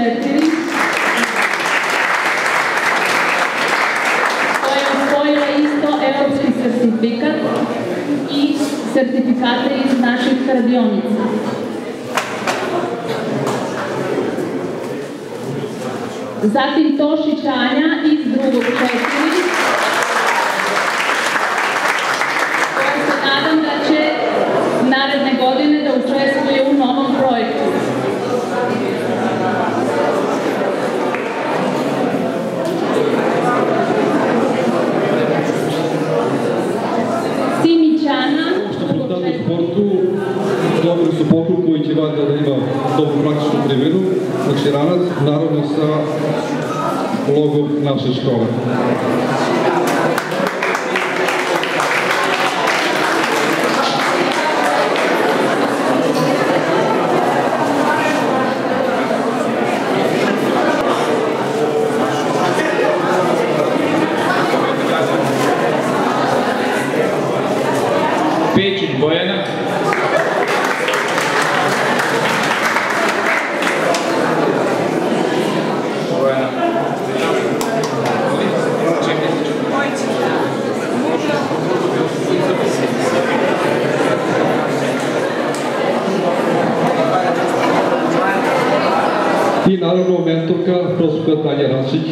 koja je osvojila isto evropski sertifikat i sertifikate iz naših radionica. Zatim Tošić Anja iz drugog 4, koja se nadam da će naredne godine da učestvuje u novom projektu. Simićana, drugo 4. U sportu dobili su poklon koji će valjda da ima dobru praktičnu primjenu, znači ranac, naravno sa logom naše škole. Pećin Bojana. I naravno mentorka, profesorka Tanja Rasić.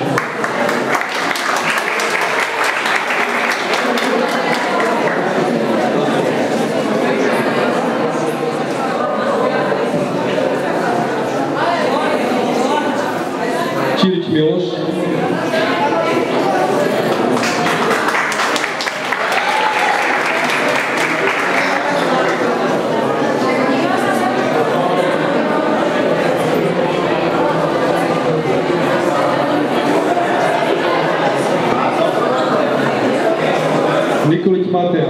Ćirić Miloš. Nikolić Mateja.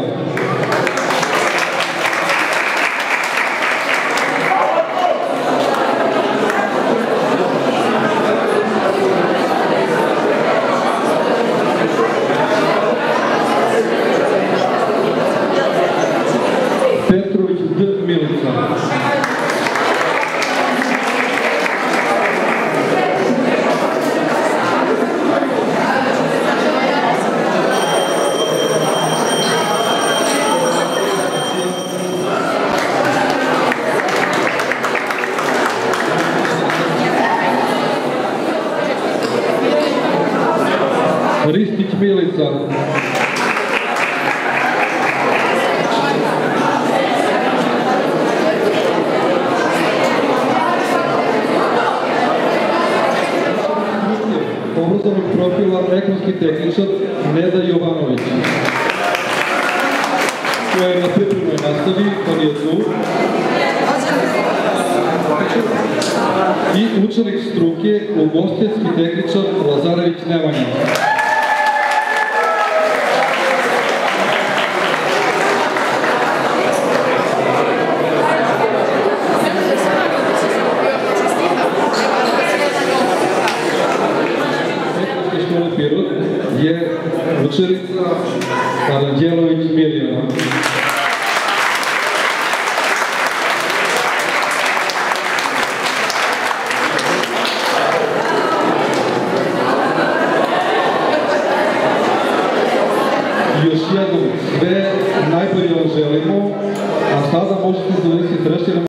Petrović D. Milica. Ristić Milica. Obrazovnog profila ekonomski tehničar Neda Jovanović, koja je na pripremnoj nastavi, to nije tu, i učenik struke, ugostiteljski tehničar Lazarević Nemanja. Pirot je učenica Aranđelović Mirjana. Još jednom sve najbolje vam želimo, a sada možete zavesti trešnje